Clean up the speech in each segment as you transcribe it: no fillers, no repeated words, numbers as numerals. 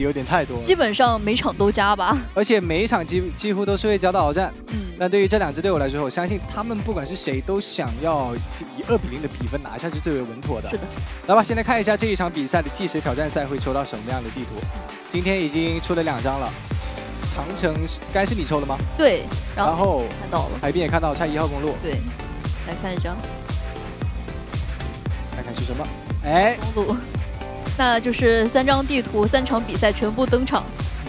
有点太多了， 基本上每场都加吧。 而且每一场几乎都是会加到鏖战。 嗯， 但对于这两支队伍来说，我相信他们不管是谁都想要以2比0的比分拿下是最为稳妥的。 是的。 来吧，先来看一下这一场比赛的计时挑战赛会抽到什么样的地图。今天已经出了2张了，长城该是你抽的吗？ 对， 然后看到了， 海滨也看到，差1号公路。 对，来看一下， 看看是什么？哎， 公路。那就是3张地图，3场比赛全部登场。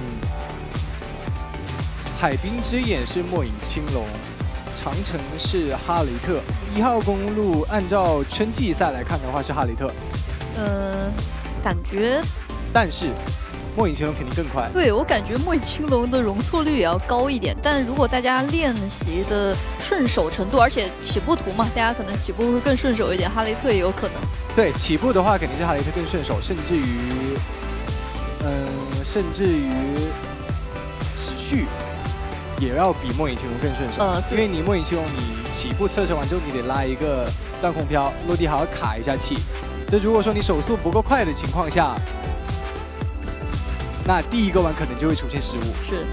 海滨之眼是末影青龙，长城是哈雷特，1号公路按照春季赛来看的话是哈雷特。 感觉， 但是末影青龙肯定更快。 对，我感觉末影青龙的容错率也要高一点，但如果大家练习的顺手程度，而且起步图嘛，大家可能起步会更顺手一点，哈雷特也有可能。对， 起步的话肯定是哈雷特更顺手，甚至于持续也要比末影青龙更顺手。因为你末影青龙你起步测试完之后，你得拉一个断空飘，落地还要卡一下气。这如果说你手速不够快的情况下，那第一个弯可能就会出现失误。 是，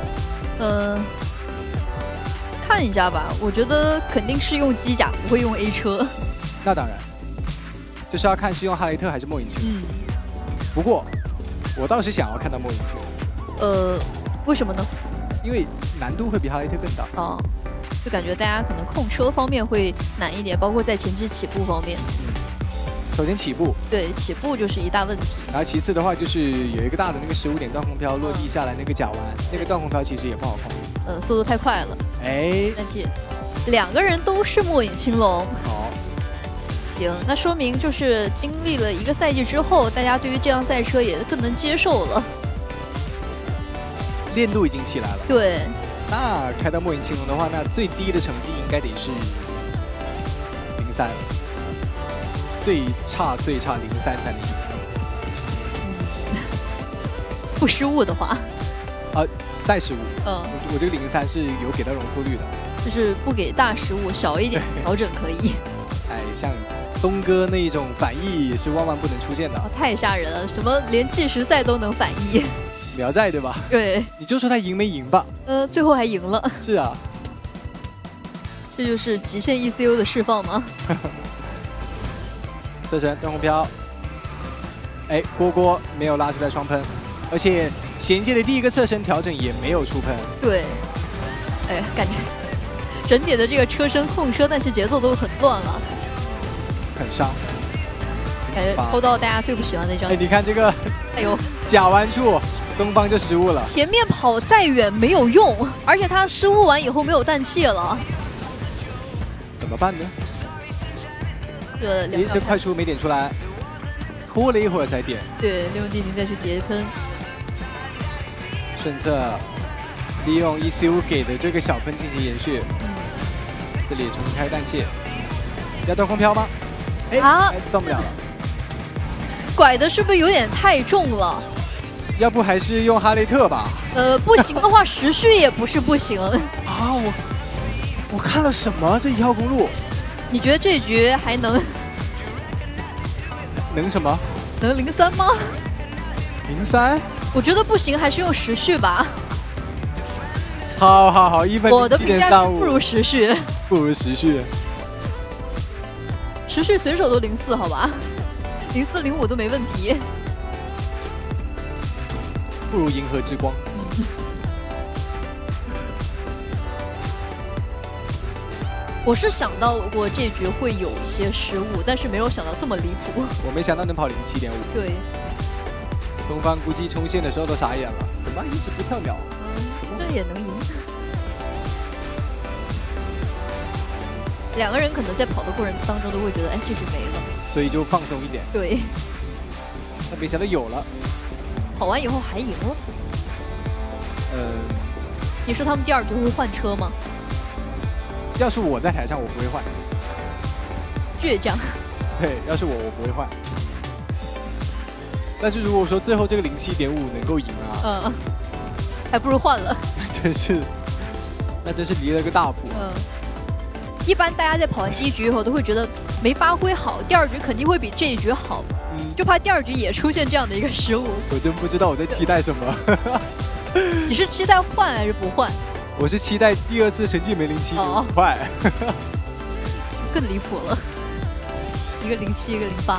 看一下吧，我觉得肯定是用机甲，不会用 A 车。 那当然。就是要看是用哈雷特还是末影青龙。不过我倒是想要看到末影青龙。为什么呢？ 因为难度会比哈雷特更大。 哦，就感觉大家可能控车方面会难一点，包括在前期起步方面。 首先起步。对， 起步就是一大问题。 然后其次的话就是有一个大的那个15点断空飘落地下来那个甲弯，那个断空飘其实也不好控。 速度太快了。 哎。 但是2个人都是末影青龙。 好。 行，那说明就是经历了1个赛季之后，大家对于这辆赛车也更能接受了， 练度已经起来了。 对， 那开到末影青龙的话，那最低的成绩应该得是03，最差03才能赢。 不失误的话， 带失误。我这个03是有给到容错率的， 就是不给大失误，小一点调整可以。 哎，像东哥那一种反翼是万万不能出现的。 太吓人了，什么连计时赛都能反翼。 苗寨对吧？ 对。 你就说他赢没赢吧？ 最后还赢了。 是啊。 这就是极限 ECU 的释放吗？ 侧身断空飘，哎，锅没有拉出来双喷，而且衔接的第1个侧身调整也没有出喷。 对。哎，感觉整体的这个车身控车，但是节奏都很乱了。 很伤， 感觉抽到大家最不喜欢的一张。 哎，你看这个， 哎呦， 假弯处，东方就失误了。 前面跑再远没有用，而且他失误完以后没有氮气了， 怎么办呢？ 这快出没点出来，拖了一会儿才点。 对，利用地形再去叠喷， 顺侧利用 ECU 给的这个小喷进行延续。这里重新开氮气，要断空飘吗？哎，断不了了。 拐的是不是有点太重了？ 要不还是用哈雷特吧？ 不行的话，时序也不是不行。 啊，我看了什么？这1号公路， 你觉得这局还能什么？ 能03吗 ？03？ 我觉得不行，还是用时序吧。 好，1分我的评价是不如时序，时序随手都04，好吧，04、05都没问题。 不如银河之光。 我是想到过这局会有一些失误，但是没有想到这么离谱。 我没想到能跑07.5。 对。 东方估计冲线的时候都傻眼了，怎么一直不跳秒？ 这也能赢。2个人可能在跑的过程当中都会觉得，哎，这局没了， 所以就放松一点。 对。 但没想到有了。 跑完以后还赢了。你说他们第2局会换车吗？ 要是我在台上，我不会换。 倔强。 对，要是我不会换。但是如果说最后这个07.5能够赢啊， 还不如换了。 那真是离了个大谱。 一般大家在跑完第1局以后都会觉得没发挥好，第2局肯定会比这1局好，就怕第2局也出现这样的一个失误。 我真不知道我在期待什么。 你是期待换还是不换？ 我是期待第2次成绩没07就快。 更离谱了，一个07，一个08。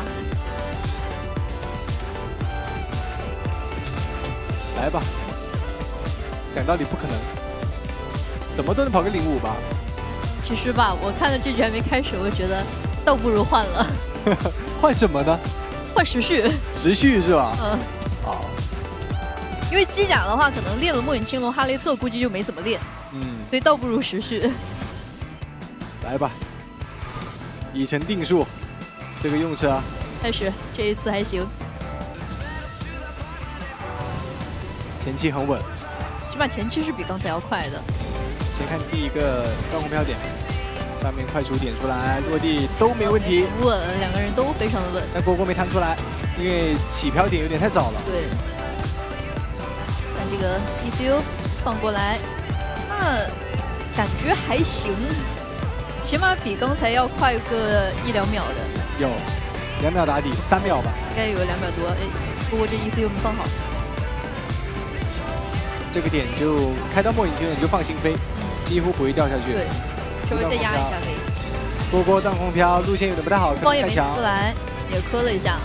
来吧，讲道理不可能，怎么都能跑个05吧。 其实吧，我看了这局还没开始，我就觉得倒不如换了。 换什么呢？ 换时序。 时序是吧？ 好。因为机甲的话，可能练了末影青龙、哈雷特，估计就没怎么练。所以倒不如时序。 来吧，已成定数。这个用车开始，这一次还行。 前期很稳， 起码前期是比刚才要快的。 先看第1个断空飘点，上面快速点出来，落地都没问题， 稳，2个人都非常的稳。 但蝈蝈没弹出来，因为起飘点有点太早了。 对。但这个 ECU 放过来，那感觉还行，起码比刚才要快个1、2秒的。 有，2秒打底，3秒吧。 应该有2秒多，哎，不过这 ECU 没放好。 这个点就开到末影青龙你就放心飞，几乎不会掉下去。 对，稍微再压一下可以。 蝈蝈断空飘路线有点不太好， 光也没出来，也磕了一下。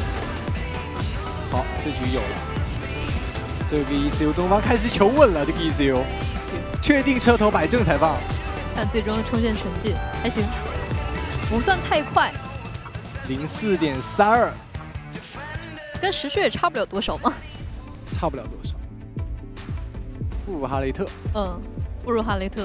好，这局有了。这个 ECU 东方开始求稳了，这个 ECU 确定车头摆正才放。 但最终的冲线成绩还行，不算太快。 04.32， 跟时序也差不了多少嘛。 差不了多少。不如哈雷特， 不如哈雷特。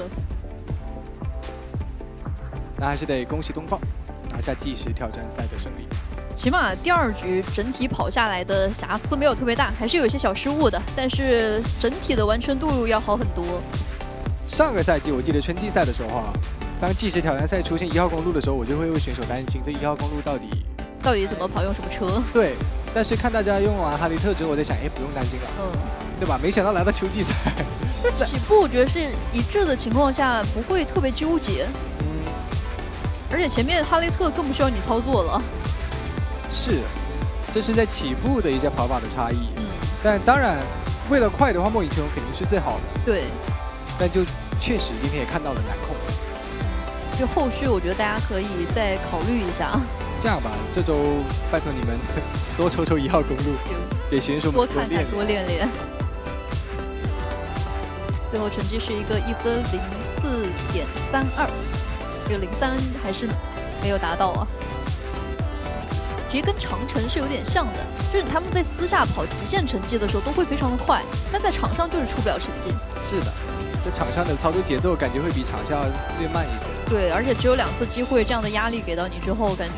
那还是得恭喜东方拿下计时挑战赛的胜利。 起码第2局整体跑下来的瑕疵没有特别大，还是有一些小失误的，但是整体的完成度要好很多。 上个赛季我记得春季赛的时候啊，当计时挑战赛出现1号公路的时候，我就会为选手担心这1号公路到底怎么跑，用什么车？ 对，但是看大家用完哈雷特之后，我在想，哎，不用担心了，对吧？没想到来到秋季赛， 起步我觉得是一致的情况下不会特别纠结，而且前面哈雷特更不需要你操作了。 是，这是在起步的一些跑法的差异。但当然，为了快的话，末影青龙肯定是最好的。 对。 但就确实今天也看到了难控。 就后续我觉得大家可以再考虑一下。 这样吧，这周拜托你们多抽1号公路，给选手们多看看多练练。最后成绩是一个1分04.32，这个03还是没有达到啊。其实跟长城是有点像的，就是他们在私下跑极限成绩的时候都会非常的快，但在场上就是出不了成绩。 是的，这场上的操作节奏感觉会比场下略慢一些。 对，而且只有2次机会，这样的压力给到你之后，感觉。